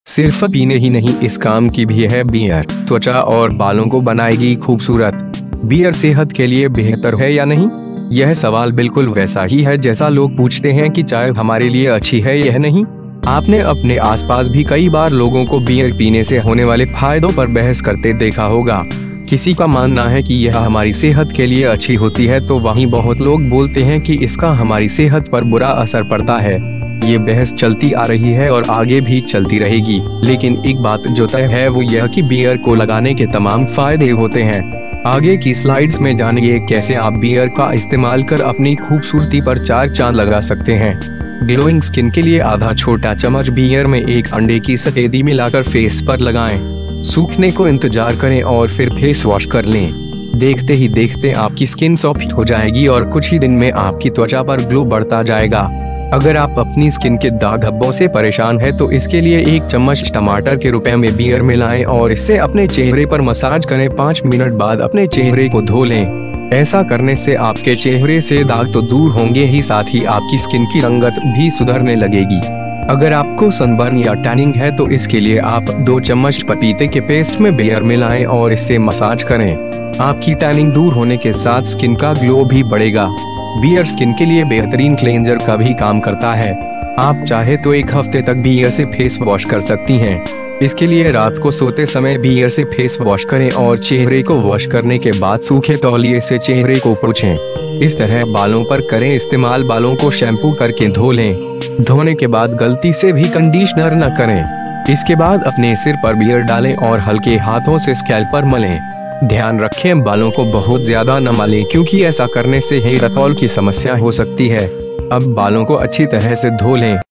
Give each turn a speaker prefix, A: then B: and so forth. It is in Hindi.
A: सिर्फ पीने ही नहीं, इस काम की भी है बियर। त्वचा और बालों को बनाएगी खूबसूरत। बियर सेहत के लिए बेहतर है या नहीं? यह सवाल बिल्कुल वैसा ही है जैसा लोग पूछते हैं कि चाय हमारे लिए अच्छी है या नहीं। आपने अपने आसपास भी कई बार लोगों को बियर पीने से होने वाले फायदों पर बहस करते देखा होगा। किसी का मानना है कि यह हमारी सेहत के लिए अच्छी होती है, तो वहीं बहुत लोग बोलते हैं कि इसका हमारी सेहत पर बुरा असर पड़ता है। ये बहस चलती आ रही है और आगे भी चलती रहेगी, लेकिन एक बात जो तय है वो यह कि बियर को लगाने के तमाम फायदे होते हैं। आगे की स्लाइड्स में जानिए कैसे आप बियर का इस्तेमाल कर अपनी खूबसूरती पर चार चांद लगा सकते हैं। ग्लोइंग स्किन के लिए आधा छोटा चम्मच बियर में एक अंडे की सफेदी मिलाकर फेस पर लगाएं। सूखने को इंतजार करें और फिर फेस वॉश कर लें। देखते ही देखते आपकी स्किन सॉफ्ट हो जाएगी और कुछ ही दिन में आपकी त्वचा पर ग्लो बढ़ता जाएगा। अगर आप अपनी स्किन के दाग धब्बों से परेशान हैं तो इसके लिए एक चम्मच टमाटर के रुपए में बियर मिलाएं और इससे अपने चेहरे पर मसाज करें। 5 मिनट बाद अपने चेहरे को धो लें। ऐसा करने से आपके चेहरे से दाग तो दूर होंगे ही, साथ ही आपकी स्किन की रंगत भी सुधरने लगेगी। अगर आपको सनबर्न या टैनिंग है तो इसके लिए आप 2 चम्मच पपीते के पेस्ट में बियर मिलाएं और इससे मसाज करें। आपकी टैनिंग दूर होने के साथ स्किन का ग्लो भी बढ़ेगा। बियर स्किन के लिए बेहतरीन क्लेंजर का भी काम करता है। आप चाहे तो 1 हफ्ते तक बियर से फेस वॉश कर सकती हैं। इसके लिए रात को सोते समय बियर से फेस वॉश करें और चेहरे को वॉश करने के बाद सूखे तौलिए से चेहरे को पोंछें। इस तरह बालों पर करें इस्तेमाल। बालों को शैम्पू करके धो लें। धोने के बाद गलती से भी कंडीशनर न करें। इसके बाद अपने सिर पर बियर डालें और हल्के हाथों से स्कैल्प पर मलें। ध्यान रखें बालों को बहुत ज्यादा न मलें, क्योंकि ऐसा करने से हेयर फॉल की समस्या हो सकती है। अब बालों को अच्छी तरह से धो लें।